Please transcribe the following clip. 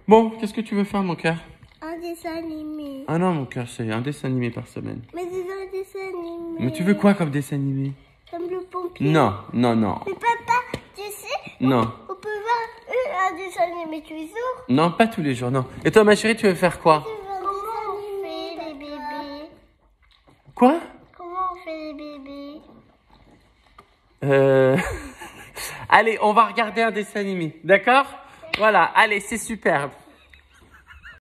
Bon, qu'est-ce que tu veux faire, mon cœur? Un dessin animé. Ah non, mon cœur, c'est un dessin animé par semaine. Mais c'est un dessin animé. Mais tu veux quoi comme dessin animé? Comme le pompier. Non, non, non. Mais papa, tu sais, Non. on peut voir un dessin animé tous les jours. Non, pas tous les jours, non. Et toi, ma chérie, tu veux faire quoi? Comment on fait les bébés? Quoi? Comment on fait les bébés? Allez, on va regarder un dessin animé, d'accord? Voilà, allez, c'est superbe.